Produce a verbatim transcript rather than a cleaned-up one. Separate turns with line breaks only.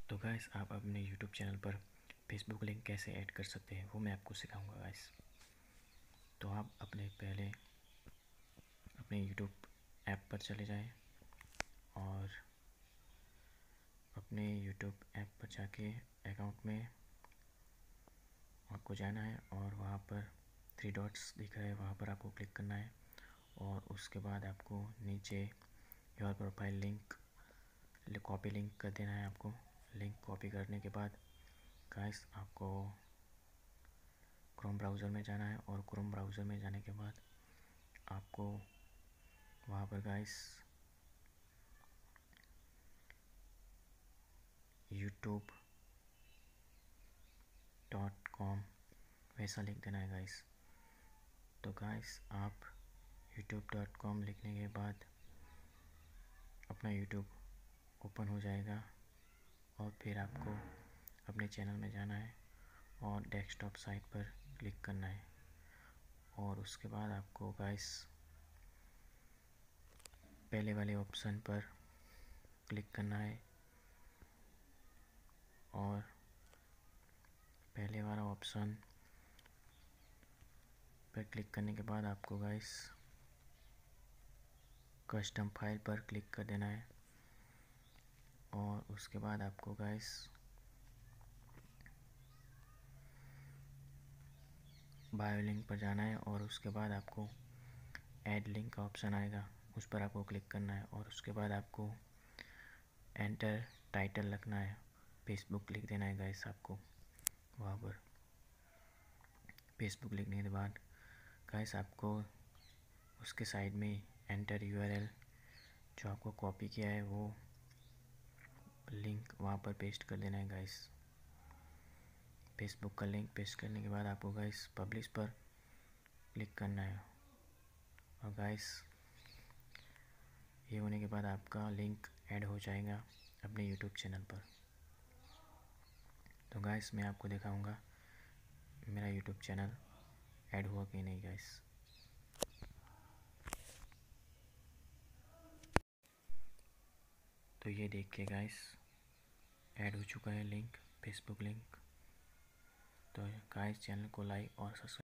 तो गाइस आप अपने यूट्यूब चैनल पर फेसबुक लिंक कैसे ऐड कर सकते हैं वो मैं आपको सिखाऊंगा गाइस। तो आप अपने पहले अपने यूट्यूब ऐप पर चले जाएं और अपने यूट्यूब ऐप पर जाके अकाउंट में आपको जाना है और वहाँ पर थ्री डॉट्स दिख रहा है, वहाँ पर आपको क्लिक करना है और उसके बाद आपको नीचे your profile link copy link कर देना है। आपको लिंक कॉपी करने के बाद गाइस आपको क्रोम ब्राउज़र में जाना है और क्रोम ब्राउज़र में जाने के बाद आपको वहाँ पर गाइस यूट्यूब डॉट कॉम वैसा लिख देना है गाइस। तो गाइस आप यूट्यूब डॉट कॉम लिखने के बाद अपना यूट्यूब ओपन हो जाएगा और फिर आपको अपने चैनल में जाना है और डेस्कटॉप साइट पर क्लिक करना है और उसके बाद आपको गाइस पहले वाले ऑप्शन पर क्लिक करना है और पहले वाला ऑप्शन पर क्लिक करने के बाद आपको गाइस कस्टम फाइल पर क्लिक कर देना है और उसके बाद आपको गाइस बायो लिंक पर जाना है और उसके बाद आपको ऐड लिंक का ऑप्शन आएगा, उस पर आपको क्लिक करना है और उसके बाद आपको एंटर टाइटल लिखना है, फेसबुक लिख देना है गाइस। आपको वहाँ पर फेसबुक लिखने के बाद गाइस आपको उसके साइड में एंटर यूआरएल जो आपको कॉपी किया है वो लिंक वहाँ पर पेस्ट कर देना है गाइस। फेसबुक का लिंक पेस्ट करने के बाद आपको गाइस पब्लिश पर क्लिक करना है और गाइस ये होने के बाद आपका लिंक ऐड हो जाएगा अपने यूट्यूब चैनल पर। तो गाइस मैं आपको दिखाऊंगा मेरा यूट्यूब चैनल ऐड हुआ कि नहीं गाइस। तो ये देखिए गाइस ऐड हो चुका है लिंक, फेसबुक लिंक। तो गाइस चैनल को लाइक और सब्सक्राइब